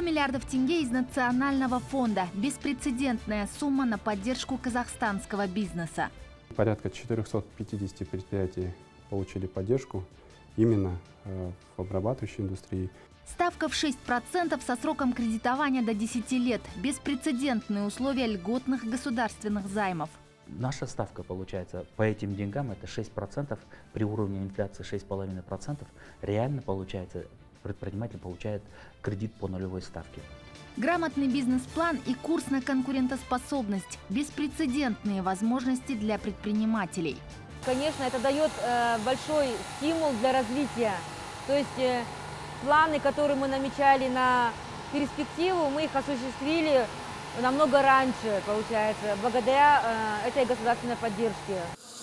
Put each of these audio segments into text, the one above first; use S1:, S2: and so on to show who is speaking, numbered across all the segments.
S1: миллиардов тенге из национального фонда. Беспрецедентная сумма на поддержку казахстанского бизнеса.
S2: Порядка 450 предприятий получили поддержку именно в обрабатывающей индустрии.
S1: Ставка в 6% со сроком кредитования до 10 лет. Беспрецедентные условия льготных государственных займов.
S3: Наша ставка, получается, по этим деньгам это 6%, при уровне инфляции 6,5%. Реально, получается, предприниматель получает кредит по нулевой ставке.
S1: Грамотный бизнес-план и курс на конкурентоспособность. Беспрецедентные возможности для предпринимателей.
S4: Конечно, это дает большой стимул для развития. То есть планы, которые мы намечали на перспективу, мы их осуществили намного раньше, получается, благодаря этой государственной поддержке.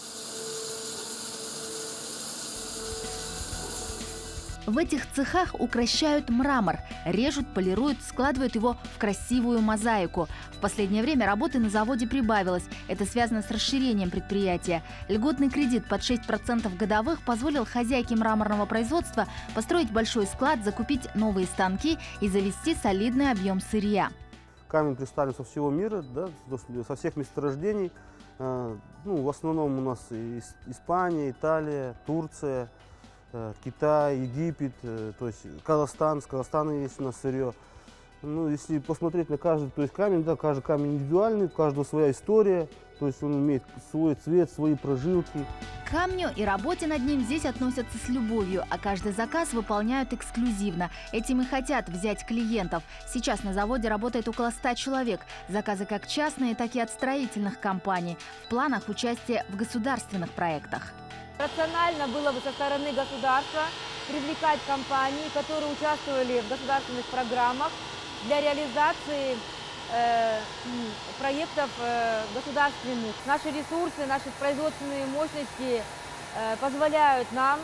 S1: В этих цехах укращают мрамор, режут, полируют, складывают его в красивую мозаику. В последнее время работы на заводе прибавилось. Это связано с расширением предприятия. Льготный кредит под 6% годовых позволил хозяйке мраморного производства построить большой склад, закупить новые станки и завести солидный объем сырья.
S5: Камень представлен со всего мира, да, со всех месторождений. В основном у нас Испания, Италия, Турция, Китай, Египет, то есть Казахстан. С Казахстана есть у нас сырье. Если посмотреть на каждый, то есть камень, да, каждый камень индивидуальный, у каждого своя история, то есть он имеет свой цвет, свои прожилки.
S1: К камню и работе над ним здесь относятся с любовью, а каждый заказ выполняют эксклюзивно. Этим и хотят взять клиентов. Сейчас на заводе работает около 100 человек. Заказы как частные, так и от строительных компаний. В планах участие в государственных проектах.
S4: Рационально было бы со стороны государства привлекать компании, которые участвовали в государственных программах для реализации проектов государственных. Наши ресурсы, наши производственные мощности позволяют нам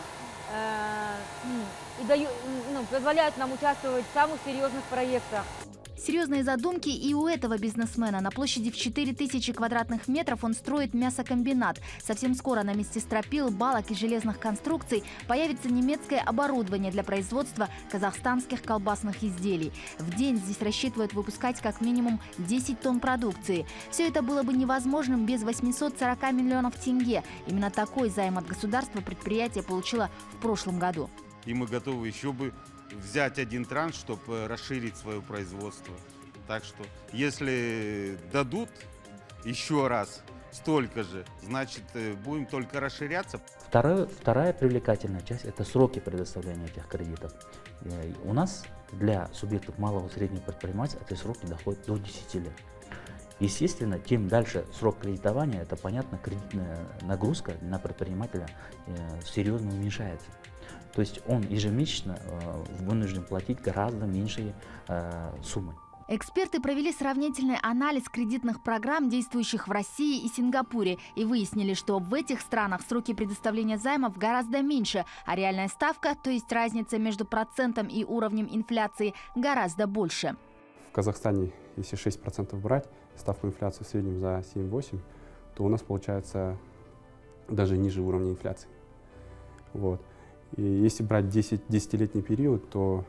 S4: участвовать в самых серьезных проектах.
S1: Серьезные задумки и у этого бизнесмена. На площади в 4000 квадратных метров он строит мясокомбинат. Совсем скоро на месте стропил, балок и железных конструкций появится немецкое оборудование для производства казахстанских колбасных изделий. В день здесь рассчитывают выпускать как минимум 10 тонн продукции. Все это было бы невозможным без 840 миллионов тенге. Именно такой займ от государства предприятие получило в прошлом году.
S6: И мы готовы еще бы взять один транш, чтобы расширить свое производство. Так что, если дадут еще раз столько же, значит, будем только расширяться.
S3: Вторая привлекательная часть – это сроки предоставления этих кредитов. У нас для субъектов малого и среднего предпринимательства эти сроки доходят до 10 лет. Естественно, тем дальше срок кредитования, это понятно, кредитная нагрузка на предпринимателя серьезно уменьшается. То есть он ежемесячно вынужден платить гораздо меньшие суммы.
S1: Эксперты провели сравнительный анализ кредитных программ, действующих в России и Сингапуре, и выяснили, что в этих странах сроки предоставления займов гораздо меньше, а реальная ставка, то есть разница между процентом и уровнем инфляции, гораздо больше.
S2: В Казахстане, если 6% брать, ставку инфляции в среднем за 7-8, то у нас получается даже ниже уровня инфляции. Вот. И если брать 10-летний период, то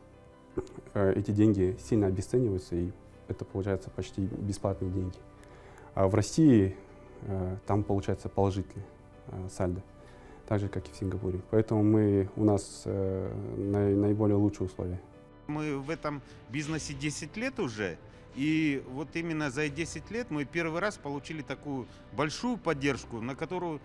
S2: эти деньги сильно обесцениваются, и это получается почти бесплатные деньги. А в России там получается положительный сальдо, так же, как и в Сингапуре. Поэтому у нас наиболее лучшие условия.
S6: Мы в этом бизнесе 10 лет уже, и вот именно за 10 лет мы первый раз получили такую большую поддержку, на которую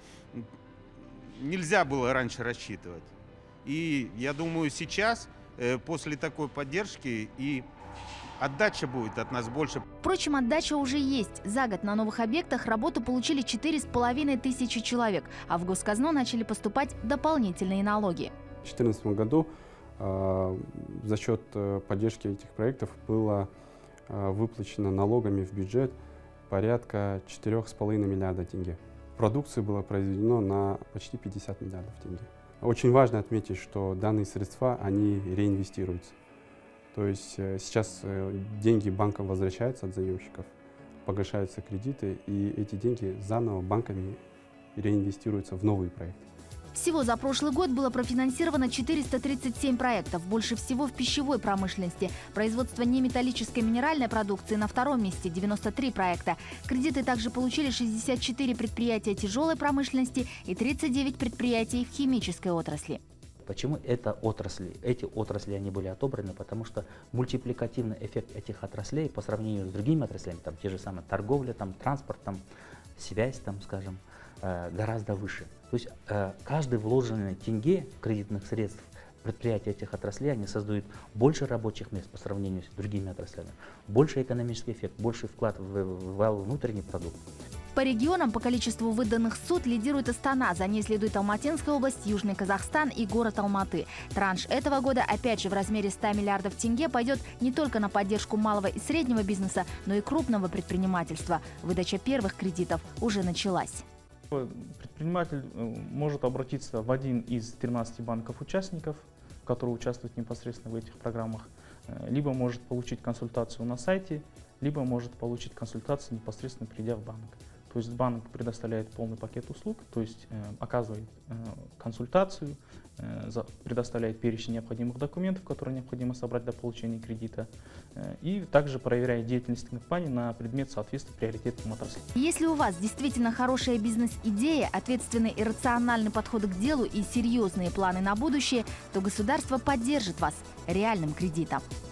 S6: нельзя было раньше рассчитывать. И я думаю, сейчас, после такой поддержки, и отдача будет от нас больше.
S1: Впрочем, отдача уже есть. За год на новых объектах работу получили 4500 человек, а в госказну начали поступать дополнительные налоги.
S2: В 2014 году за счет поддержки этих проектов было выплачено налогами в бюджет порядка 4,5 миллиарда тенге. Продукции было произведено на почти 50 миллиардов тенге. Очень важно отметить, что данные средства, они реинвестируются. То есть сейчас деньги банкам возвращаются от заемщиков, погашаются кредиты, и эти деньги заново банками реинвестируются в новые проекты.
S1: Всего за прошлый год было профинансировано 437 проектов, больше всего в пищевой промышленности. Производство неметаллической минеральной продукции на втором месте – 93 проекта. Кредиты также получили 64 предприятия тяжелой промышленности и 39 предприятий в химической отрасли.
S3: Почему эти отрасли они были отобраны? Потому что мультипликативный эффект этих отраслей по сравнению с другими отраслями, там те же самые торговля, там транспорт, там связь, там, скажем, гораздо выше. То есть каждый вложенный тенге кредитных средств предприятия этих отраслей, они создают больше рабочих мест по сравнению с другими отраслями, больше экономический эффект, больше вклад в валовый внутренний продукт.
S1: По регионам по количеству выданных суд лидирует Астана, за ней следует Алматинская область, Южный Казахстан и город Алматы. Транш этого года опять же в размере 100 миллиардов тенге пойдет не только на поддержку малого и среднего бизнеса, но и крупного предпринимательства. Выдача первых кредитов уже началась.
S7: Предприниматель может обратиться в один из 13 банков-участников, которые участвуют непосредственно в этих программах, либо может получить консультацию на сайте, либо может получить консультацию непосредственно придя в банк. То есть банк предоставляет полный пакет услуг, то есть оказывает консультацию, предоставляет перечень необходимых документов, которые необходимо собрать для получения кредита, и также проверяет деятельность компании на предмет соответствия приоритетным отраслям.
S1: Если у вас действительно хорошая бизнес-идея, ответственный и рациональный подход к делу и серьезные планы на будущее, то государство поддержит вас реальным кредитом.